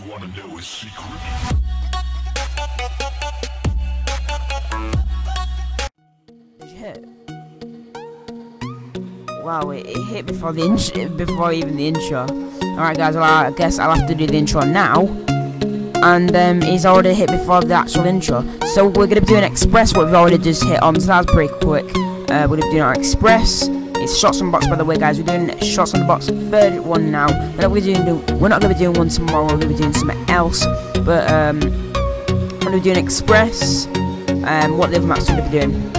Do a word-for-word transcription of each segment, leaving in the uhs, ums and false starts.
wanna know a secret? Did you hit? Wow, it, it hit before the intro, before even the intro. Alright guys, well, I guess I'll have to do the intro now. And um, he's already hit before the actual intro. So we're going to be doing Express, what we've already just hit on, so that's pretty quick. Uh, we're going to be doing our Express. It's Shots on the Box, by the way, guys. We're doing Shots on the Box, third one now. We're not going to be doing, we're not going to be doing one tomorrow, we're going to be doing something else. But um, we're going to be doing Express. Um, what the other maps we're going to be doing?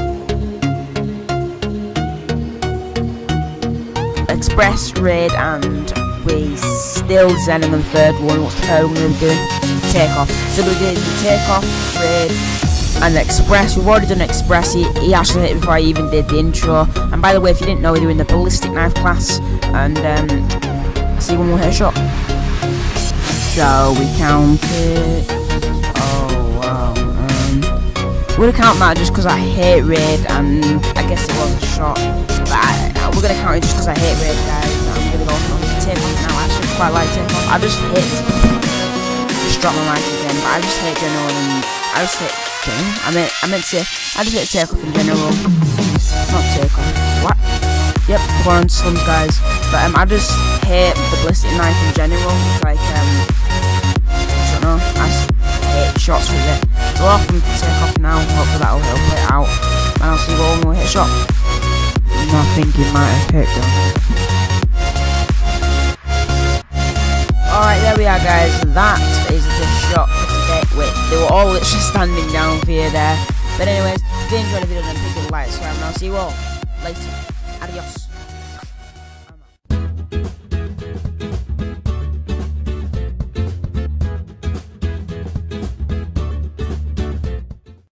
Express, Raid, and we still designing on the third one. What's the third one we're going to be doing? Takeoff. So we did the Takeoff, Raid, and Express. We've already done Express. He, he actually hit it before I even did the intro. And by the way, if you didn't know, we're doing the ballistic knife class. And um, I see one more headshot. Shall we count it? Oh wow. Um, we're gonna count that just because I hate Raid, and I guess it was a shot. But I, I, we're gonna count it just because I hate Raid, guys. I'm gonna go on the Takeoff now. I actually quite like Takeoff. I just hit. Just drop my mic again, but I just hate general and I just hate general. I meant I meant to say I just hate Takeoff in general. Not Takeoff. What? Yep, we're on slums, guys. But um, I just hate the ballistic knife in general. Like um, I don't know. I just hate shots with it. So I'll have to Takeoff now. Hopefully that'll help it out. And I'll see one more hit shot. I think he might have hit them. Alright, there we are, guys. That is the shot for today. Wait, they were all literally standing down for you there. But anyways, if you enjoyed the video, then please do like, subscribe, and I'll see you all later. Adios.